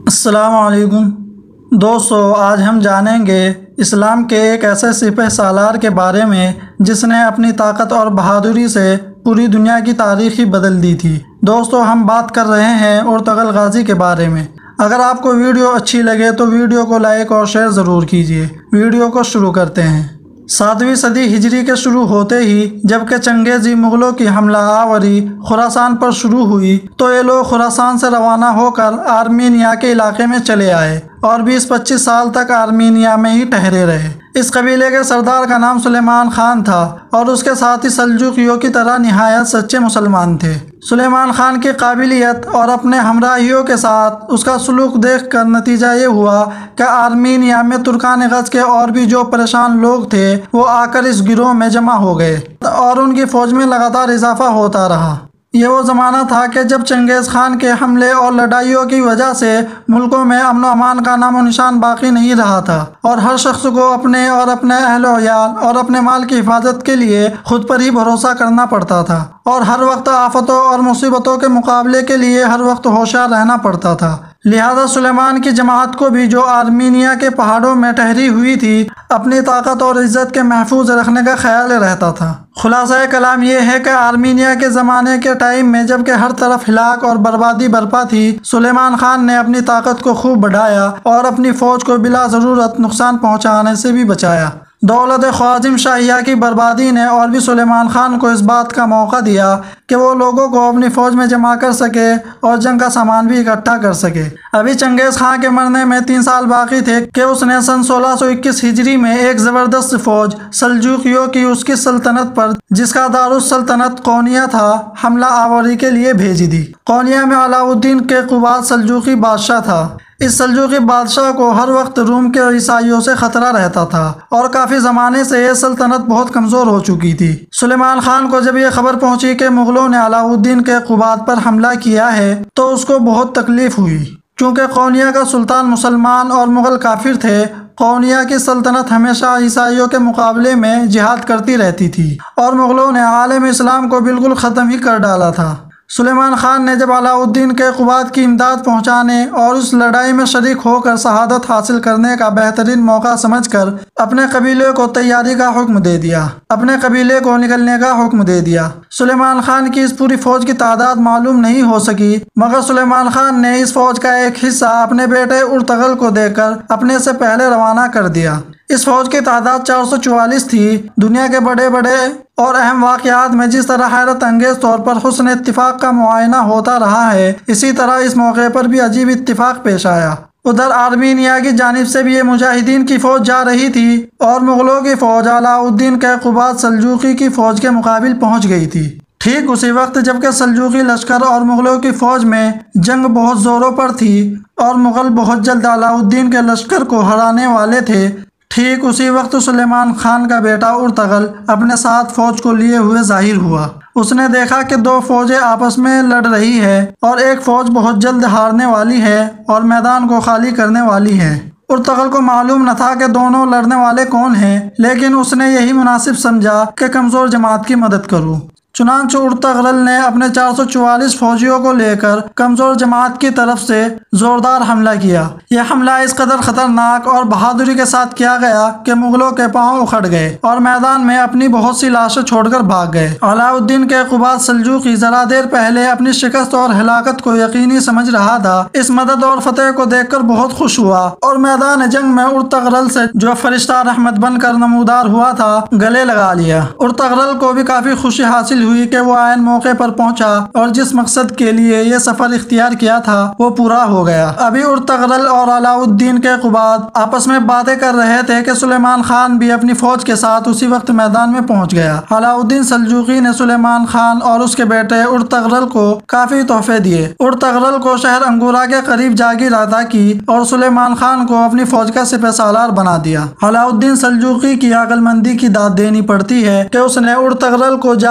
السلام علیکم دوستو، آج ہم جانیں گے اسلام کے ایک ایسے سپہ سالار کے بارے میں جس نے اپنی طاقت اور بہادری سے پوری دنیا کی تاریخ ہی بدل دی تھی۔ دوستو، ہم بات کر رہے ہیں ارطغرل غازی کے بارے میں۔ اگر آپ کو ویڈیو اچھی لگے تو ویڈیو کو لائک اور شیئر ضرور کیجیے۔ ویڈیو کو شروع کرتے ہیں۔ 7ویں صدی ہجری کے شروع ہوتے ہی جبکہ چنگیزی مغلوں کی حملہ آوری خراسان پر شروع ہوئی تو یہ لوگ خراسان سے روانہ ہو کر آرمینیا کے علاقے میں چلے آئے اور 20-25 سال تک آرمینیا میں ہی ٹھہرے رہے۔ اس قبیلے کے سردار کا نام سلیمان خان تھا اور اس کے ساتھی سلجوقیوں کی طرح نہایت سچے مسلمان تھے۔ سلیمان خان کی قابلیت اور اپنے ہمراہیوں کے ساتھ اس کا سلوک دیکھ کر نتیجہ یہ ہوا کہ آرمینیا میں ترکان غز کے اور بھی جو پریشان لوگ تھے وہ آ کر اس گروہ میں جمع ہو گئے اور ان کی فوج میں لگاتار اضافہ ہوتا رہا۔ یہ وہ زمانہ تھا کہ جب چنگیز خان کے حملے اور لڑائیوں کی وجہ سے ملکوں میں امن و امان کا نام و نشان باقی نہیں رہا تھا اور ہر شخص کو اپنے اور اپنے اہل و عیال اور اپنے مال کی حفاظت کے لیے خود پر ہی بھروسہ کرنا پڑتا تھا اور ہر وقت آفتوں اور مصیبتوں کے مقابلے کے لیے ہر وقت ہوشیار رہنا پڑتا تھا۔ لہذا سلیمان کی جماعت کو بھی جو آرمینیا کے پہاڑوں میں ٹھہری ہوئی تھی اپنی طاقت اور عزت کے محفوظ رکھنے کا خیال رہتا تھا۔ خلاصہ کلام یہ ہے کہ آرمینیا کے زمانے کے ٹائم میں جب کہ ہر طرف ہلاک اور بربادی برپا تھی، سلیمان خان نے اپنی طاقت کو خوب بڑھایا اور اپنی فوج کو بلا ضرورت نقصان پہنچانے سے بھی بچایا۔ دولت خوارزم شاہیہ کی بربادی نے اور بھی سلیمان خان کو اس بات کا موقع دیا کہ وہ لوگوں کو اپنی فوج میں جمع کر سکے اور جنگ کا سامان بھی اکٹھا کر سکے۔ ابھی چنگیز خان کے مرنے میں 3 سال باقی تھے کہ اس نے سن 1621 ہجری میں ایک زبردست فوج سلجوقیوں کی اس کی سلطنت پر، جس کا دارالسلطنت قونیہ تھا، حملہ آوری کے لیے بھیج دی۔ قونیہ میں علاء الدین کیقوباد سلجوقی بادشاہ تھا۔ اس سلجوقی بادشاہ کو ہر وقت روم کے عیسائیوں سے خطرہ رہتا تھا اور کافی زمانے سے یہ سلطنت بہت کمزور ہو چکی تھی۔ سلیمان خان کو جب یہ خبر پہنچی کہ مغلوں نے علاء الدین کیقوباد پر حملہ کیا ہے تو اس کو بہت تکلیف ہوئی، کیونکہ قونیہ کا سلطان مسلمان اور مغل کافر تھے۔ قونیہ کی سلطنت ہمیشہ عیسائیوں کے مقابلے میں جہاد کرتی رہتی تھی اور مغلوں نے عالم اسلام کو بالکل ختم ہی کر ڈالا تھا۔ سلیمان خان نے جب علاء الدین کیقوباد کی امداد پہنچانے اور اس لڑائی میں شریک ہو کر شہادت حاصل کرنے کا بہترین موقع سمجھ کر اپنے قبیلے کو تیاری کا حکم دے دیا، اپنے قبیلے کو نکلنے کا حکم دے دیا۔ سلیمان خان کی اس پوری فوج کی تعداد معلوم نہیں ہو سکی، مگر سلیمان خان نے اس فوج کا ایک حصہ اپنے بیٹے ارطغرل کو دے کر اپنے سے پہلے روانہ کر دیا۔ اس فوج کی تعداد 444 تھی۔ دنیا کے بڑے بڑے اور اہم واقعات میں جس طرح حیرت انگیز طور پر حسن اتفاق کا معائنہ ہوتا رہا ہے، اسی طرح اس موقع پر بھی عجیب اتفاق پیش آیا۔ ادھر آرمینیا کی جانب سے بھی یہ مجاہدین کی فوج جا رہی تھی اور مغلوں کی فوج علاء الدین کیقوباد سلجوقی کی فوج کے مقابل پہنچ گئی تھی۔ ٹھیک اسی وقت جبکہ سلجوقی لشکر اور مغلوں کی فوج میں جنگ بہت زوروں پر تھی اور مغل بہت جلد علاء الدین کے لشکر کو ہرانے والے تھے، ٹھیک اسی وقت سلیمان خان کا بیٹا ارطغرل اپنے ساتھ فوج کو لیے ہوئے ظاہر ہوا۔ اس نے دیکھا کہ 2 فوجیں آپس میں لڑ رہی ہے اور ایک فوج بہت جلد ہارنے والی ہے اور میدان کو خالی کرنے والی ہے۔ ارطغرل کو معلوم نہ تھا کہ دونوں لڑنے والے کون ہیں، لیکن اس نے یہی مناسب سمجھا کہ کمزور جماعت کی مدد کروں۔ چنانچہ ارطغرل نے اپنے 444 فوجیوں کو لے کر کمزور جماعت کی طرف سے زوردار حملہ کیا۔ یہ حملہ اس قدر خطرناک اور بہادری کے ساتھ کیا گیا کہ مغلوں کے پاؤں اکھڑ گئے اور میدان میں اپنی بہت سی لاشیں چھوڑ کر بھاگ گئے۔ علاء الدین کیقوباد سلجوقی ذرا دیر پہلے اپنی شکست اور ہلاکت کو یقینی سمجھ رہا تھا۔ اس مدد اور فتح کو دیکھ کر بہت خوش ہوا اور میدان جنگ میں ارطغرل سے جو فرشتہ رحمت بن کر نمودار ہوا تھا گلے لگا لیا۔ ارطغرل کو بھی کافی خوشی حاصل ہوئی کہ وہ عین موقع پر پہنچا اور جس مقصد کے لیے یہ سفر اختیار کیا تھا وہ پورا ہو گیا۔ ابھی ارطغرل اور علاء الدین کیقوباد آپس میں باتیں کر رہے تھے کہ سلیمان خان بھی اپنی فوج کے ساتھ اسی وقت میدان میں پہنچ گیا۔ علاء الدین سلجوقی نے سلیمان خان اور اس کے بیٹے ارطغرل کو کافی تحفے دیے۔ ارطغرل کو شہر انگورا کے قریب جاگیر عطا کی اور سلیمان خان کو اپنی فوج کا سپہ سالار بنا دیا۔ علاء الدین سلجوقی کی عقل مندی کی داد دینی پڑتی ہے کہ اس نے ارطغرل کو جاگیر عطا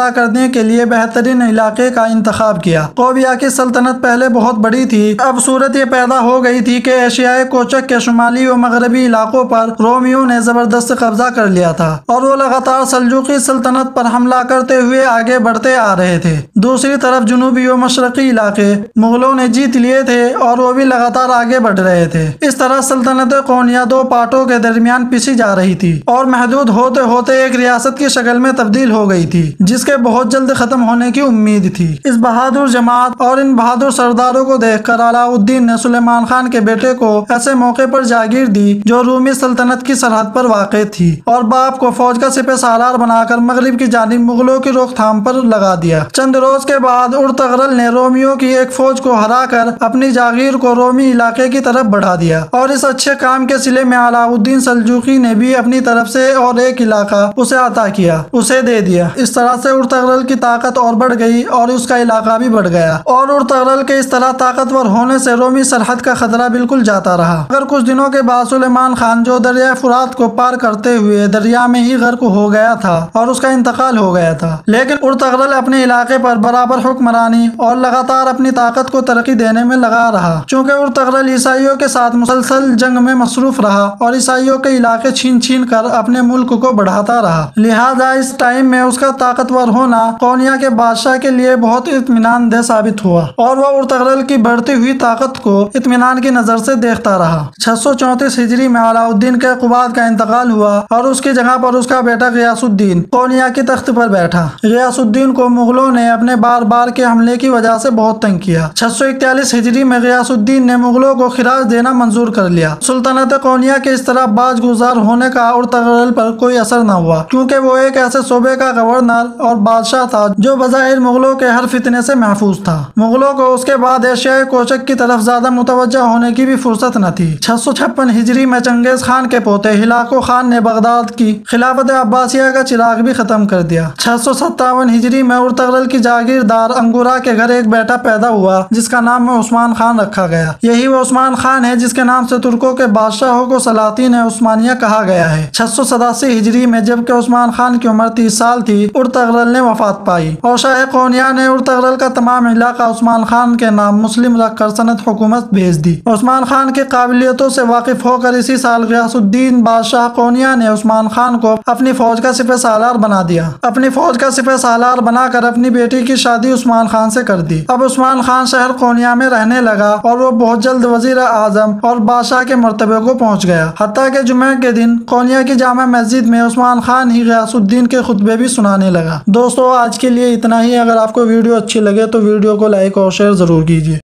قبضہ کرنے کے لیے بہترین علاقے کا انتخاب کیا۔ قوبیہ کی سلطنت پہلے بہت بڑی تھی، اب صورت یہ پیدا ہو گئی تھی کہ ایشیائے کوچک کے شمالی و مغربی علاقوں پر رومیوں نے زبردست قبضہ کر لیا تھا اور وہ لگاتار سلجوقی سلطنت پر حملہ کرتے ہوئے آگے بڑھتے آ رہے تھے۔ دوسری طرف جنوبی و مشرقی علاقے مغلوں نے جیت لیے تھے اور وہ بھی لگاتار آگے بڑھ رہے تھے۔ اس طرح سلطنت قونیہ دو پارٹوں کے درمیان پسی جا رہی تھی اور محدود ہوتے ہوتے ایک ریاست کی شکل میں تبدیل ہو گئی تھی جس کے بہت جلد ختم ہونے کی امید تھی۔ اس بہادر جماعت اور ان بہادر سرداروں کو دیکھ کر علاء الدین نے سلیمان خان کے بیٹے کو ایسے موقع پر جاگیر دی جو رومی سلطنت کی سرحد پر واقع تھی اور باپ کو فوج کا سپہ سالار بنا کر مغرب کی جانب مغلوں کی روک تھام پر لگا دیا۔ چند روز کے بعد ارطغرل نے رومیوں کی ایک فوج کو ہرا کر اپنی جاگیر کو رومی علاقے کی طرف بڑھا دیا اور اس اچھے کام کے صلے میں علاء الدین سلجوقی نے بھی اپنی طرف سے اور ایک علاقہ اسے عطا کیا، اسے دے دیا۔ اس طرح سے ارطغرل کی طاقت اور بڑھ گئی اور اس کا علاقہ بھی بڑھ گیا اور ارطغرل کے اس طرح طاقتور ہونے سے رومی سرحد کا خطرہ بالکل جاتا رہا۔ مگر کچھ دنوں کے بعد سلیمان خان جو دریائے فرات کو پار کرتے ہوئے دریا میں ہی غرق ہو گیا تھا اور اس کا انتقال ہو گیا تھا، لیکن ارطغرل اپنے علاقے پر برابر حکمرانی اور لگاتار اپنی طاقت کو ترقی دینے میں لگا رہا۔ چونکہ ارطغرل عیسائیوں کے ساتھ مسلسل جنگ میں مصروف رہا اور عیسائیوں کے علاقے چھین چھین کر اپنے ملک کو بڑھاتا رہا، لہذا اس ٹائم میں اس کا طاقتور ہونا قونیہ کے بادشاہ کے لیے بہت اطمینان دہ ثابت ہوا اور وہ ارطغرل کی بڑھتی ہوئی طاقت کو اطمینان کی نظر سے دیکھتا رہا۔ 634 ہجری میں علاء الدین کے قباد کا انتقال ہوا اور اس کی جگہ پر اس کا بیٹا غیاث الدین قونیہ کی تخت پر بیٹھا۔ غیاث الدین کو مغلوں نے اپنے بار بار کے حملے کی وجہ سے بہت تنگ کیا۔ 641 ہجری میں غیاث الدین نے مغلوں کو خراج دینا منظور کر لیا۔ سلطنت قونیہ کے اس طرح باج گزار ہونے کا ارطغرل پر کوئی اثر نہ ہوا کیونکہ وہ ایک ایسے صوبے کا گورنر اور بادشاہ تھا جو بظاہر مغلوں کے ہر فتنے سے محفوظ تھا۔ مغلوں کو اس کے بعد ایشیائے کوچک کی طرف زیادہ متوجہ ہونے کی بھی فرصت نہ تھی۔ 656 ہجری میں چنگیز خان کے پوتے ہلاکو خان نے بغداد کی خلافت عباسیہ کا چراغ بھی ختم کر دیا۔ 657 ہجری میں ارطغرل کی جاگیردار انگورا کے گھر ایک بیٹا پیدا ہوا جس کا نام عثمان خان رکھا گیا۔ یہی وہ عثمان خان ہے جس کے نام سے ترکوں کے بادشاہوں کو سلاطین عثمانیہ کہا گیا ہے۔ 687 ہجری میں جبکہ عثمان خان کی عمر 30 سال تھی، ارطغرل نے وفات پائی اور شاہ قونیہ نے ارطغرل کا تمام علاقہ عثمان خان کے نام مسلم رکھ کر سند حکومت بھیج دی۔ عثمان خان کی قابلیتوں سے واقف ہو کر اسی سال غیاث الدین بادشاہ قونیہ نے عثمان خان کو اپنی فوج کا سپہ سالار بنا دیا۔ اپنی فوج کا سپہ سالار بنا کر اپنی بیٹی کی شادی عثمان خان سے کر دی۔ اب عثمان خان شہر قونیہ میں رہنے لگا اور وہ بہت جلد وزیر اعظم اور بادشاہ کے مرتبے کو پہنچ گیا، حتیٰ کہ جمعہ کے دن قونیہ کی جامع مسجد میں عثمان خان ہی غیاث الدین کے خطبے بھی سنانے لگا۔ دوستو آج کے لیے اتنا ہی۔ اگر آپ کو ویڈیو اچھی لگے تو ویڈیو کو لائک اور شیئر ضرور کیجیے۔